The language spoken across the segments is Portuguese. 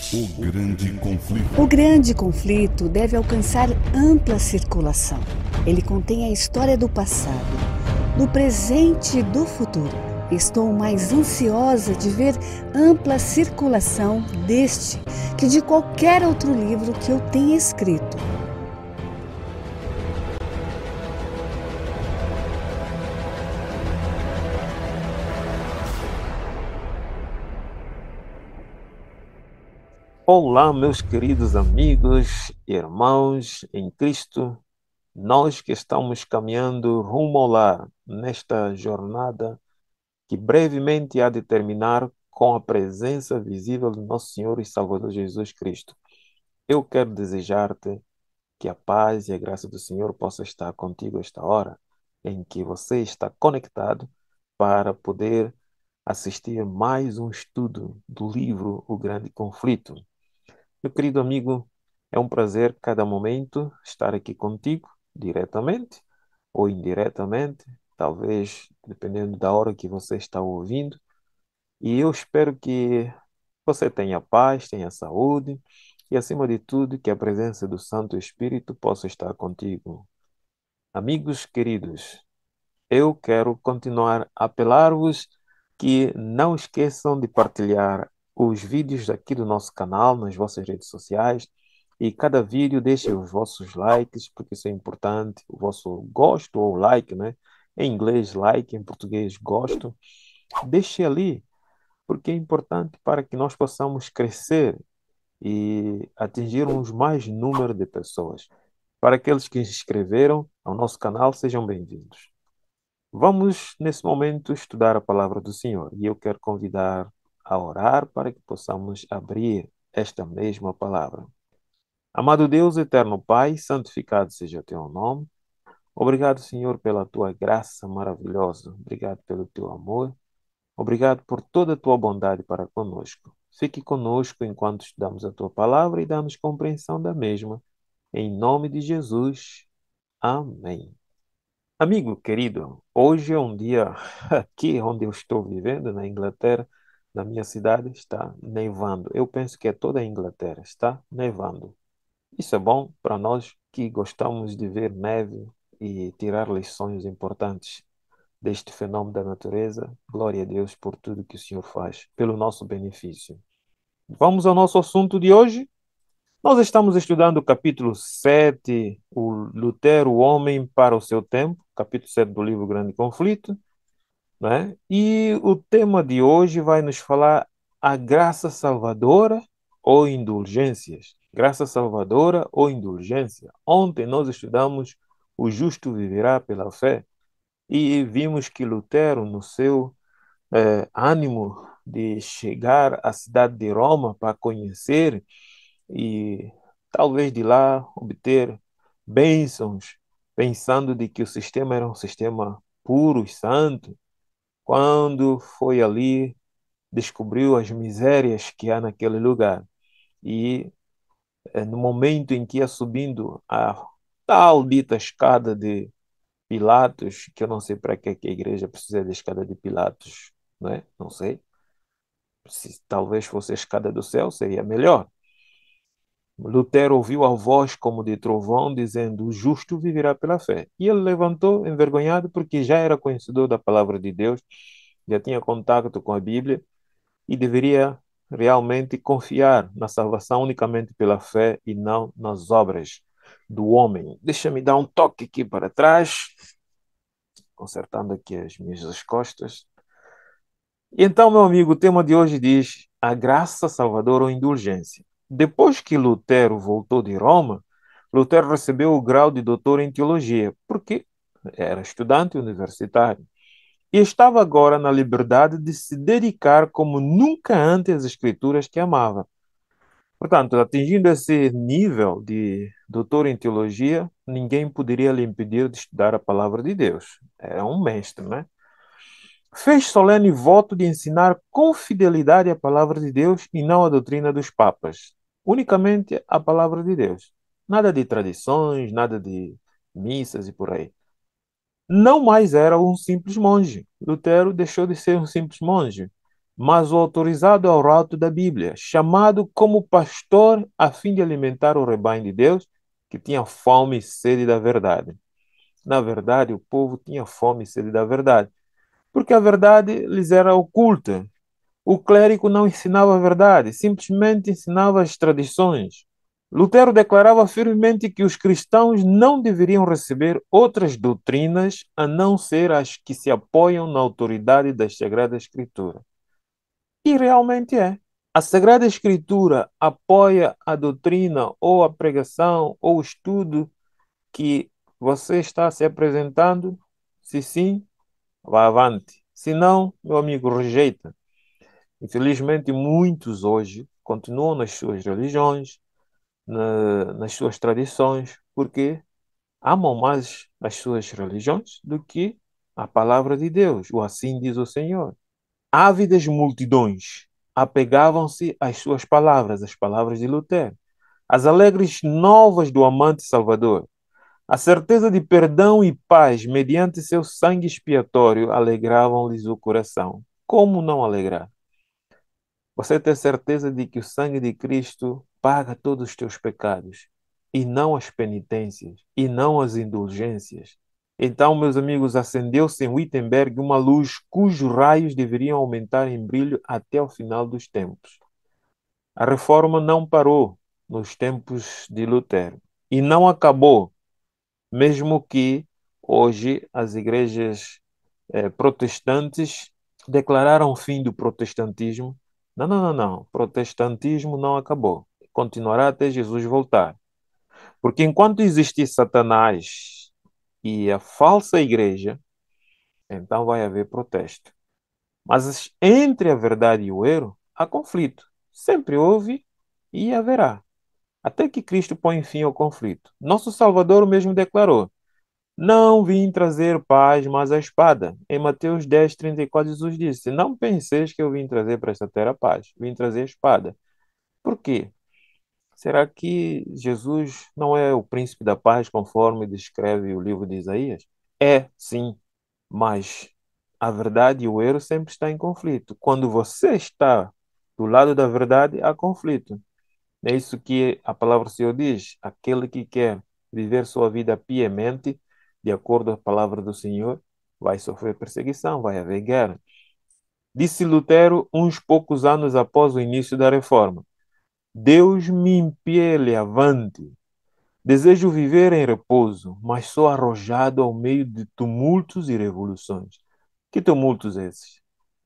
O grande conflito. O grande conflito deve alcançar ampla circulação. Ele contém a história do passado, do presente e do futuro. Estou mais ansiosa de ver ampla circulação deste que de qualquer outro livro que eu tenha escrito. Olá, meus queridos amigos e irmãos em Cristo, nós que estamos caminhando rumo ao lar nesta jornada que brevemente há de terminar com a presença visível do nosso Senhor e Salvador Jesus Cristo. Eu quero desejar-te que a paz e a graça do Senhor possa estar contigo esta hora em que você está conectado para poder assistir mais um estudo do livro O Grande Conflito. Meu querido amigo, é um prazer cada momento estar aqui contigo, diretamente ou indiretamente, talvez dependendo da hora que você está ouvindo. E eu espero que você tenha paz, tenha saúde e, acima de tudo, que a presença do Santo Espírito possa estar contigo. Amigos queridos, eu quero continuar a apelar-vos que não esqueçam de partilhar os vídeos aqui do nosso canal nas vossas redes sociais e cada vídeo deixem os vossos likes, porque isso é importante, o vosso gosto ou like, né? Em inglês, like, em português, gosto. Deixe ali, porque é importante para que nós possamos crescer e atingirmos mais número de pessoas. Para aqueles que se inscreveram ao nosso canal, sejam bem-vindos. Vamos, nesse momento, estudar a palavra do Senhor e eu quero convidar a orar para que possamos abrir esta mesma palavra. Amado Deus, eterno Pai, santificado seja o teu nome. Obrigado, Senhor, pela tua graça maravilhosa. Obrigado pelo teu amor. Obrigado por toda a tua bondade para conosco. Fique conosco enquanto estudamos a tua palavra e dá-nos compreensão da mesma. Em nome de Jesus. Amém. Amigo querido, hoje é um dia aqui onde eu estou vivendo, na Inglaterra, na minha cidade, está nevando. Eu penso que é toda a Inglaterra, está nevando. Isso é bom para nós que gostamos de ver neve e tirar lições importantes deste fenômeno da natureza. Glória a Deus por tudo que o Senhor faz, pelo nosso benefício. Vamos ao nosso assunto de hoje. Nós estamos estudando o capítulo 7, o Lutero, o homem para o seu tempo, capítulo 7 do livro Grande Conflito, né? E o tema de hoje vai nos falar a graça salvadora ou indulgências. Graça salvadora ou indulgência. Ontem nós estudamos o justo viverá pela fé e vimos que Lutero, no seu ânimo de chegar à cidade de Roma para conhecer e talvez de lá obter bênçãos, pensando de que o sistema era um sistema puro e santo, quando foi ali, descobriu as misérias que há naquele lugar. E no momento em que ia subindo a tal dita escada de Pilatos, que eu não sei para que a igreja precisa da escada de Pilatos, né? Não sei. Se talvez fosse a escada do céu, seria melhor. Lutero ouviu a voz como de trovão, dizendo: O justo viverá pela fé. E ele levantou, envergonhado, porque já era conhecedor da palavra de Deus, já tinha contato com a Bíblia e deveria realmente confiar na salvação unicamente pela fé e não nas obras do homem. Deixa-me dar um toque aqui para trás, consertando aqui as minhas costas. E então, meu amigo, o tema de hoje diz a graça salvadora ou indulgência. Depois que Lutero voltou de Roma, Lutero recebeu o grau de doutor em teologia, porque era estudante universitário e estava agora na liberdade de se dedicar como nunca antes às escrituras que amava. Portanto, atingindo esse nível de doutor em teologia, ninguém poderia lhe impedir de estudar a palavra de Deus. Era um mestre, né? Fez solene voto de ensinar com fidelidade a palavra de Deus e não a doutrina dos papas. Unicamente a palavra de Deus. Nada de tradições, nada de missas e por aí. Não mais era um simples monge. Lutero deixou de ser um simples monge. mas o autorizado ao alto da Bíblia, chamado como pastor a fim de alimentar o rebanho de Deus, que tinha fome e sede da verdade. Na verdade, o povo tinha fome e sede da verdade, porque a verdade lhes era oculta. O clérigo não ensinava a verdade, simplesmente ensinava as tradições. Lutero declarava firmemente que os cristãos não deveriam receber outras doutrinas a não ser as que se apoiam na autoridade da Sagrada Escritura. E realmente é. A Sagrada Escritura apoia a doutrina ou a pregação ou o estudo que você está se apresentando? Se sim, vá avante. Se não, meu amigo, rejeita. Infelizmente, muitos hoje continuam nas suas religiões, nas suas tradições, porque amam mais as suas religiões do que a palavra de Deus, o assim diz o Senhor. Ávidas multidões apegavam-se às suas palavras, as palavras de Lutero, as alegres novas do amante Salvador, a certeza de perdão e paz mediante seu sangue expiatório alegravam-lhes o coração. Como não alegrar? Você ter certeza de que o sangue de Cristo paga todos os teus pecados, e não as penitências, e não as indulgências. Então, meus amigos, acendeu-se em Wittenberg uma luz cujos raios deveriam aumentar em brilho até o final dos tempos. A reforma não parou nos tempos de Lutero e não acabou, mesmo que hoje as igrejas protestantes declararam o fim do protestantismo. Não, não, não, não. O protestantismo não acabou. Continuará até Jesus voltar. Porque enquanto existir Satanás e a falsa igreja, então vai haver protesto. Mas entre a verdade e o erro, há conflito. Sempre houve e haverá. Até que Cristo põe fim ao conflito. Nosso Salvador mesmo declarou: não vim trazer paz, mas a espada. Em Mateus 10:34, Jesus disse: não penseis que eu vim trazer para esta terra paz. Vim trazer a espada. Por quê? Será que Jesus não é o príncipe da paz, conforme descreve o livro de Isaías? É, sim, mas a verdade e o erro sempre estão em conflito. Quando você está do lado da verdade, há conflito. É isso que a palavra do Senhor diz. Aquele que quer viver sua vida piamente, de acordo com a palavra do Senhor, vai sofrer perseguição, vai haver guerra. Disse Lutero uns poucos anos após o início da reforma: Deus me impele avante. Desejo viver em repouso, mas sou arrojado ao meio de tumultos e revoluções. Que tumultos esses?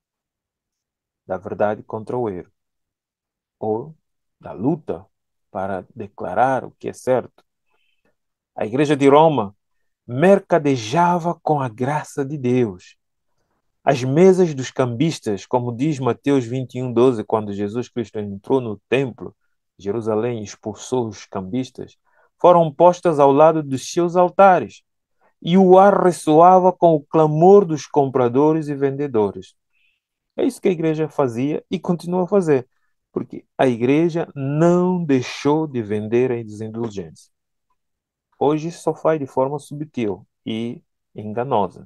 Da verdade contra o erro, ou da luta para declarar o que é certo. A igreja de Roma mercadejava com a graça de Deus. As mesas dos cambistas, como diz Mateus 21:12, quando Jesus Cristo entrou no templo de Jerusalém e expulsou os cambistas, foram postas ao lado dos seus altares, e o ar ressoava com o clamor dos compradores e vendedores. É isso que a igreja fazia e continua a fazer, porque a igreja não deixou de vender as indulgências. Hoje só faz de forma subtil e enganosa,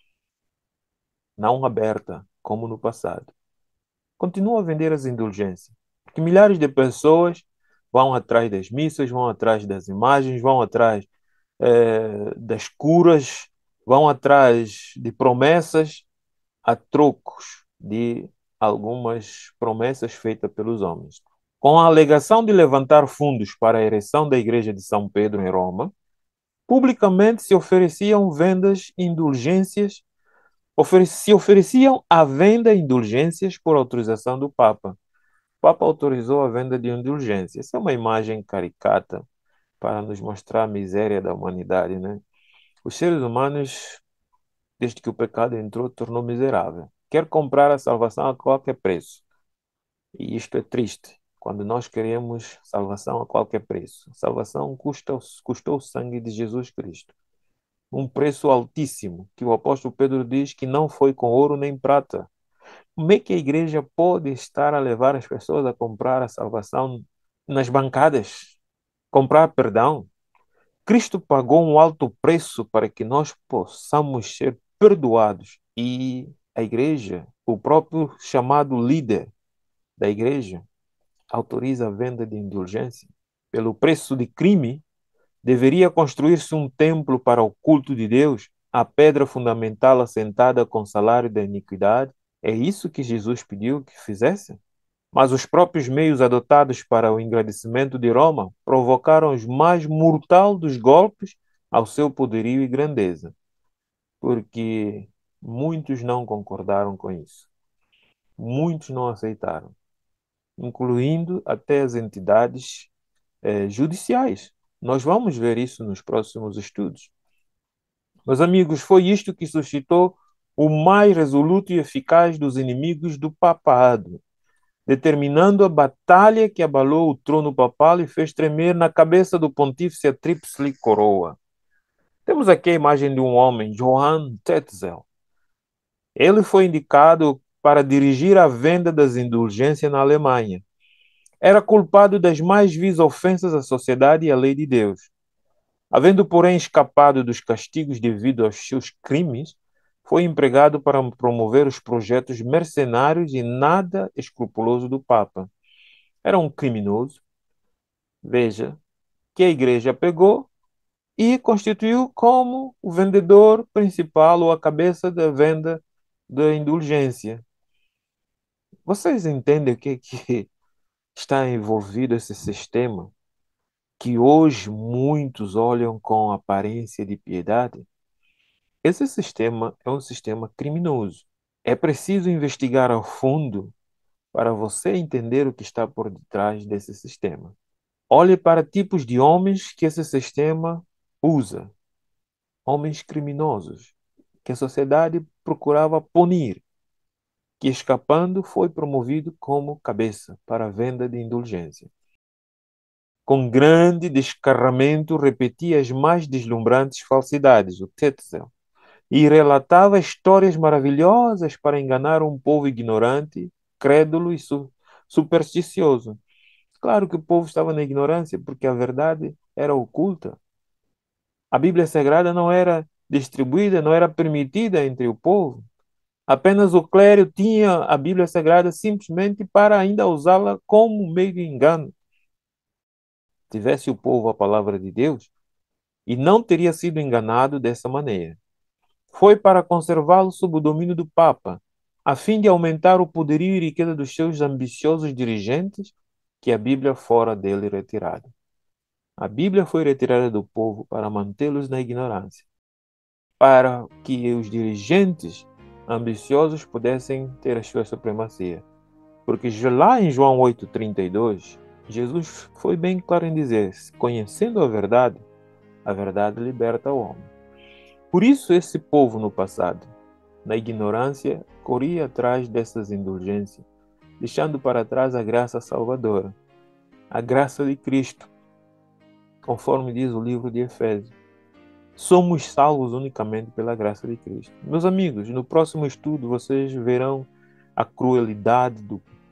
não aberta, como no passado. Continua a vender as indulgências, porque milhares de pessoas vão atrás das missas, vão atrás das imagens, vão atrás das curas, vão atrás de promessas a trocos de algumas promessas feitas pelos homens. Com a alegação de levantar fundos para a ereção da igreja de São Pedro em Roma, publicamente se ofereciam vendas indulgências, se ofereciam à venda indulgências por autorização do Papa. O Papa autorizou a venda de indulgências. Essa é uma imagem caricata para nos mostrar a miséria da humanidade, né? Os seres humanos, desde que o pecado entrou, tornou miserável. Quer comprar a salvação a qualquer preço. E isto é triste, quando nós queremos salvação a qualquer preço. Salvação custou o sangue de Jesus Cristo. Um preço altíssimo, que o apóstolo Pedro diz que não foi com ouro nem prata. Como é que a igreja pode estar a levar as pessoas a comprar a salvação nas bancadas? Comprar perdão? Cristo pagou um alto preço para que nós possamos ser perdoados e A igreja, o próprio chamado líder da igreja, autoriza a venda de indulgência. Pelo preço de crime, deveria construir-se um templo para o culto de Deus, a pedra fundamental assentada com salário da iniquidade. É isso que Jesus pediu que fizesse? Mas os próprios meios adotados para o engrandecimento de Roma provocaram os mais mortais dos golpes ao seu poderio e grandeza, porque muitos não concordaram com isso. Muitos não aceitaram, incluindo até as entidades judiciais. Nós vamos ver isso nos próximos estudos. Meus amigos, foi isto que suscitou o mais resoluto e eficaz dos inimigos do papado, determinando a batalha que abalou o trono papal e fez tremer na cabeça do pontífice a tríplice coroa. Temos aqui a imagem de um homem, Johann Tetzel. Ele foi indicado para dirigir a venda das indulgências na Alemanha. Era culpado das mais vis ofensas à sociedade e à lei de Deus. Havendo, porém, escapado dos castigos devido aos seus crimes, foi empregado para promover os projetos mercenários e nada escrupuloso do Papa. Era um criminoso, veja, que a igreja pegou e constituiu como o vendedor principal ou a cabeça da venda da indulgência. Vocês entendem o que está envolvido esse sistema? Que hoje muitos olham com aparência de piedade? Esse sistema é um sistema criminoso. É preciso investigar a fundo para você entender o que está por detrás desse sistema. Olhe para tipos de homens que esse sistema usa. Homens criminosos, que a sociedade procurava punir, que escapando foi promovido como cabeça para a venda de indulgência. Com grande descarramento repetia as mais deslumbrantes falsidades, o Tetzel, e relatava histórias maravilhosas para enganar um povo ignorante, crédulo e supersticioso. Claro que o povo estava na ignorância, porque a verdade era oculta. A Bíblia Sagrada não era distribuída, não era permitida entre o povo. Apenas o clero tinha a Bíblia Sagrada simplesmente para ainda usá-la como meio de engano. Tivesse o povo a palavra de Deus, e não teria sido enganado dessa maneira. Foi para conservá-lo sob o domínio do Papa, a fim de aumentar o poderio e riqueza dos seus ambiciosos dirigentes, que a Bíblia fora dele retirada. A Bíblia foi retirada do povo para mantê-los na ignorância, para que os dirigentes ambiciosos pudessem ter a sua supremacia. Porque lá em João 8,32, Jesus foi bem claro em dizer: conhecendo a verdade liberta o homem. Por isso esse povo no passado, na ignorância, corria atrás dessas indulgências, deixando para trás a graça salvadora, a graça de Cristo, conforme diz o livro de Efésios. Somos salvos unicamente pela graça de Cristo. Meus amigos, no próximo estudo vocês verão a crueldade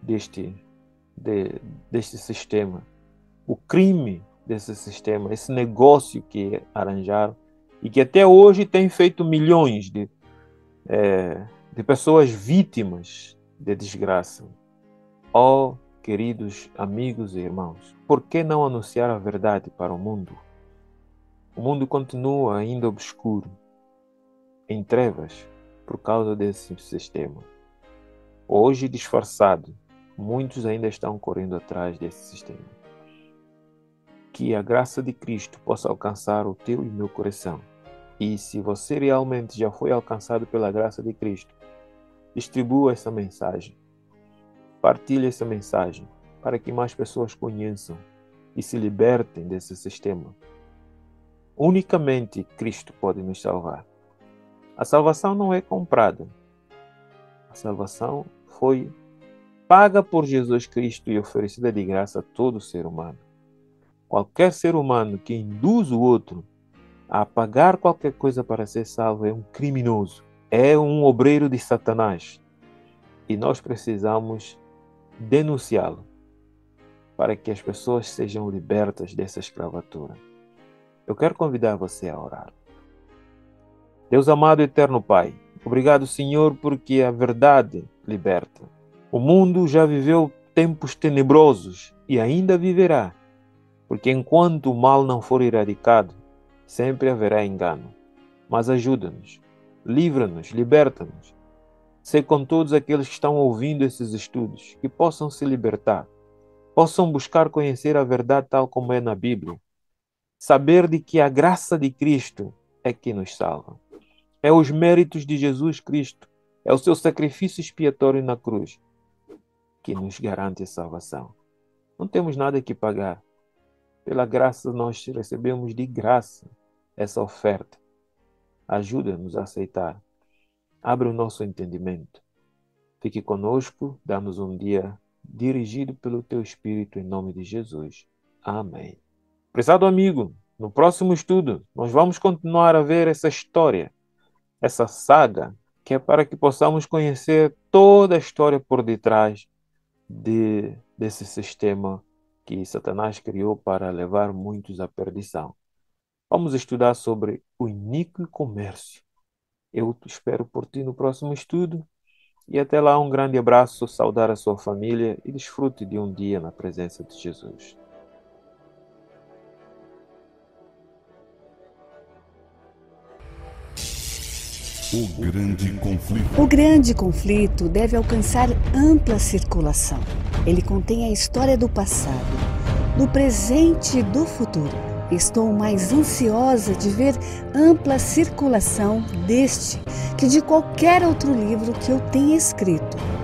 deste sistema, o crime desse sistema, esse negócio que arranjaram e que até hoje tem feito milhões de pessoas vítimas de desgraça. Ó, queridos amigos e irmãos, por que não anunciar a verdade para o mundo? O mundo continua ainda obscuro, em trevas, por causa desse sistema. Hoje, disfarçado, muitos ainda estão correndo atrás desse sistema. Que a graça de Cristo possa alcançar o teu e o meu coração. E se você realmente já foi alcançado pela graça de Cristo, distribua essa mensagem. Partilhe essa mensagem para que mais pessoas conheçam e se libertem desse sistema. Unicamente Cristo pode nos salvar. A salvação não é comprada. A salvação foi paga por Jesus Cristo e oferecida de graça a todo ser humano. Qualquer ser humano que induz o outro a pagar qualquer coisa para ser salvo é um criminoso, é um obreiro de Satanás. E nós precisamos denunciá-lo para que as pessoas sejam libertas dessa escravatura. Eu quero convidar você a orar. Deus amado e eterno Pai, Obrigado, Senhor, porque a verdade liberta. O mundo já viveu tempos tenebrosos e ainda viverá, porque enquanto o mal não for eradicado, sempre haverá engano. Mas ajuda-nos, livra-nos, liberta-nos. Sei com todos aqueles que estão ouvindo esses estudos, que possam se libertar, possam buscar conhecer a verdade tal como é na Bíblia, saber de que a graça de Cristo é que nos salva. É os méritos de Jesus Cristo, é o seu sacrifício expiatório na cruz que nos garante a salvação. Não temos nada que pagar. Pela graça nós recebemos de graça essa oferta. Ajuda-nos a aceitar. Abre o nosso entendimento. Fique conosco, dá-nos um dia dirigido pelo Teu Espírito em nome de Jesus. Amém. Prezado amigo, no próximo estudo nós vamos continuar a ver essa história, essa saga, que é para que possamos conhecer toda a história por detrás desse sistema que Satanás criou para levar muitos à perdição. Vamos estudar sobre o iníquo comércio. Eu espero por ti no próximo estudo e até lá um grande abraço, saudar a sua família e desfrute de um dia na presença de Jesus. O grande conflito. O grande conflito deve alcançar ampla circulação. Ele contém a história do passado, do presente e do futuro. Estou mais ansiosa de ver ampla circulação deste que de qualquer outro livro que eu tenha escrito.